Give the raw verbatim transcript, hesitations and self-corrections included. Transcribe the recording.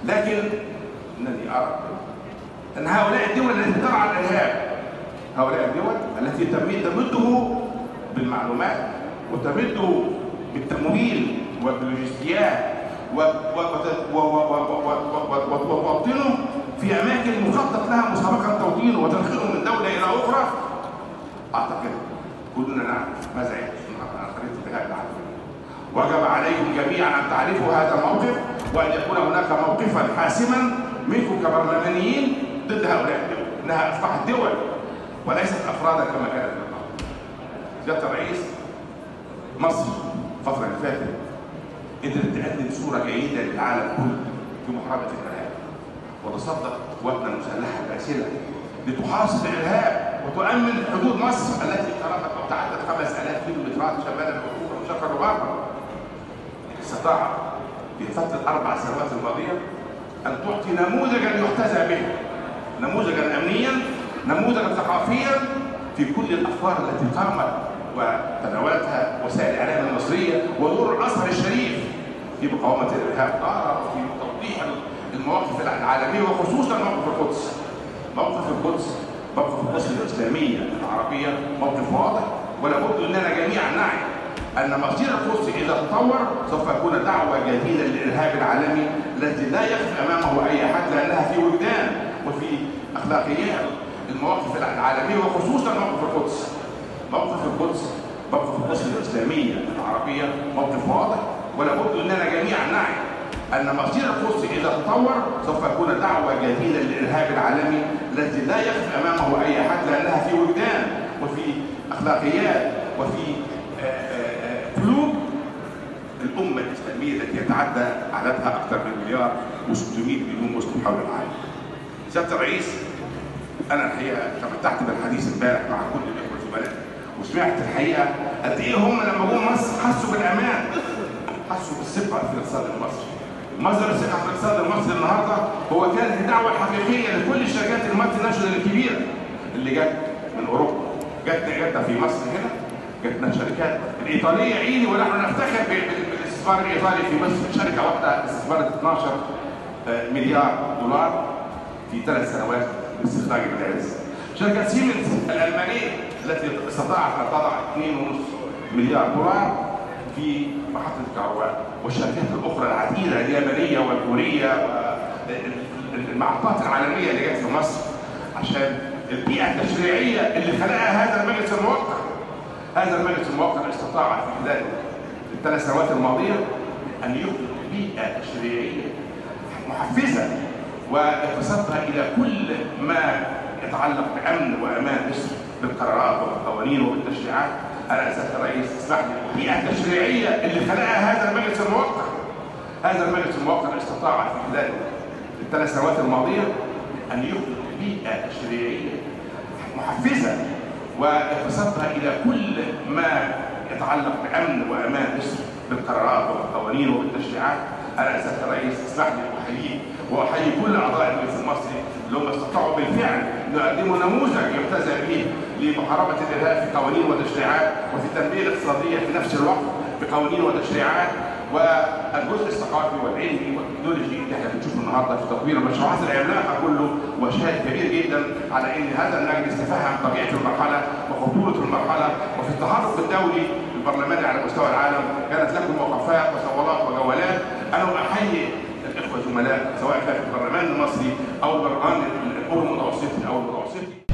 لكن انني ارى ان هؤلاء الدول التي ترعى الارهاب، هؤلاء الدول التي تمده بالمعلومات وتمده بالتمويل واللوجستيات وتوطنه في اماكن مخطط لها مسبقا توطينه وتنقله من دوله الى اخرى، اعتقد كلنا نعرف ماذا يحدث عن خريطه الارهاب العالميه. وجب عليكم جميعا ان تعرفوا هذا الموقف وان يكون هناك موقفا حاسما منكم كبرلمانيين ضد هؤلاء الدول، انها اصبحت دول وليست افرادا كما كانت من قبل. سياده الرئيس، مصر الفتره اللي فاتت قدرت تقدم صوره جيده للعالم كله في محاربه الارهاب، وتصدق قواتنا المسلحه الباسله لتحاصر الارهاب وتؤمن حدود مصر التي اقتربت او تعدت خمس آلاف كيلو مترات شمالا وجنوبا وشرقا وغربا. استطاعت في فتره الاربع سنوات الماضيه ان تعطي نموذجا يحتذى به، نموذجا امنيا، نموذجا ثقافيا في كل الافكار التي قامت وتناولتها وسائل الاعلام المصريه، ودور الازهر الشريف في مقاومه الارهاب ظهر في توضيح المواقف العالميه وخصوصا موقف القدس. موقف القدس، موقف القدس الاسلاميه العربيه موقف واضح، ولا بد اننا جميعا نعي ان مصير القدس اذا تطور سوف يكون دعوه جديده للارهاب العالمي الذي لا يخفى امامه اي احد، لانها في وجدان وفي اخلاقيات المواقف العالميه وخصوصا موقف القدس. موقف القدس، موقف القدس الاسلاميه العربيه موقف واضح، ولا بد اننا جميعا نعي ان مصير القدس اذا تطور سوف يكون دعوه جديده للارهاب العالمي الذي لا يخفى امامه اي احد، لانها في وجدان وفي اخلاقيات وفي قلوب الامه الاسلاميه التي يتعدى عددها اكثر من مليار وستمائة مليون مسلم حول العالم. سياده الرئيس، انا الحقيقه تمتعت بالحديث امبارح مع كل الاخوه الزملاء، وسمعت الحقيقه قد ايه هم لما جم مصر حسوا بالامان، حسوا بالثقه في الاقتصاد المصري. مصدر الثقه في الاقتصاد المصري النهارده هو كانت الدعوه الحقيقيه لكل الشركات المالتي ناشونال الكبيره اللي جت من اوروبا، جت جت في مصر هنا، جتنا الشركات الايطاليه عيني، ونحن نفتخر بالاستثمار الايطالي في مصر، شركه واحده استثمرت اثناشر مليار دولار في ثلاث سنوات باستخراج الغاز. شركه سيمنز الالمانيه التي استطاعت ان تضع اثنين ونصف مليار دولار في محطه الكهرباء، والشركات الاخرى العديده اليابانيه والكوريه والمحطات العالميه اللي جت في مصر عشان البيئه التشريعيه اللي خلقها هذا المجلس الموقر. هذا المجلس الموقر استطاع في خلال الثلاث سنوات الماضيه ان يخلق بيئه تشريعيه محفزه واقتصادها الى كل ما يتعلق بامن وامان مصر بالقرارات وبالقوانين وبالتشريعات. انا سياده الرئيس اسمح لي، البيئه التشريعيه اللي خلقها هذا المجلس الموقر. هذا المجلس الموقر استطاع في خلال الثلاث سنوات الماضيه ان يخلق بيئه تشريعيه محفزه واقتصادها الى كل ما يتعلق بامن وامان مصر بالقرارات وبالقوانين وبالتشريعات. انا سياده الرئيس اسمح لي احييك واحيي كل اعضاء المجلس المصري اللي هم استطاعوا بالفعل يقدموا نموذج يحتذى به لمحاربه الارهاب في قوانين وتشريعات، وفي التنميه الاقتصاديه في نفس الوقت بقوانين وتشريعات، والجزء الثقافي والعلمي والتكنولوجي اللي احنا بنشوفه النهارده في تطوير المشروعات العملاقه كله، وشاهد كبير جدا على ان هذا المجلس تفهم طبيعه المرحله وخطوره المرحله، وفي التحرك الدولي البرلماني على مستوى العالم كانت لكم وقفات وصولات وجولات. انا احيي الاخوه الزملاء سواء كان في البرلمان المصري او البرلمان الاورو المتوسطي او المتوسطي.